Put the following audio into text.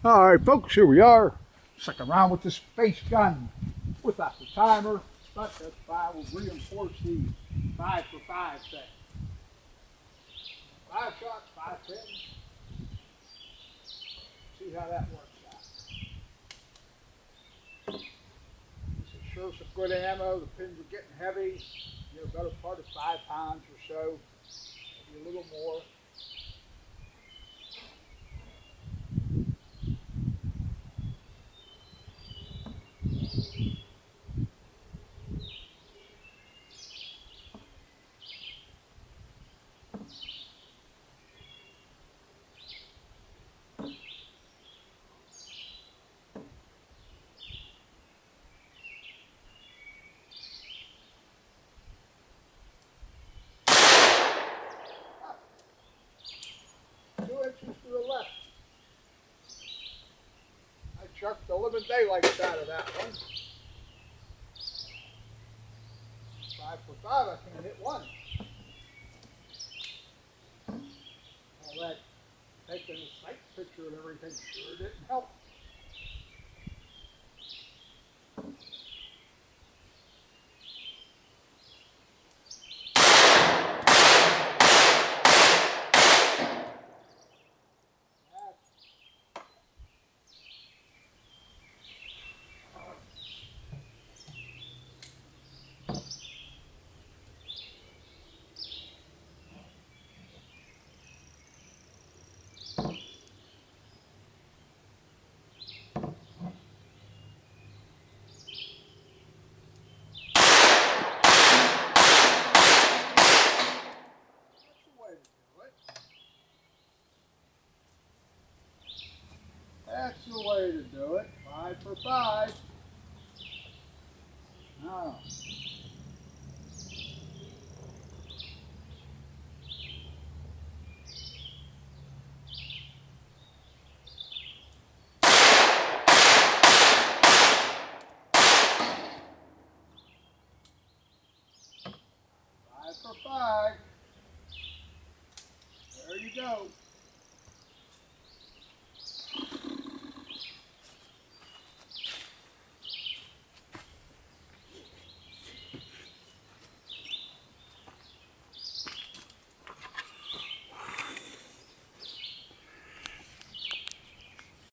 Alright folks, here we are. Second round with the space gun without the timer, but that's fine. We'll reinforce the 5 for 5 thing. 5 shots, 5 pins. See how that works out. This is sure some good ammo. The pins are getting heavy. You know, better part of 5 pounds or so. Maybe a little more. To the left. I chucked the living daylights out of that one. 5 for 5, I can't hit one. All that taking a sight picture and everything sure didn't help. That's the way to do it. 5 for 5. Now. For 5. There you go.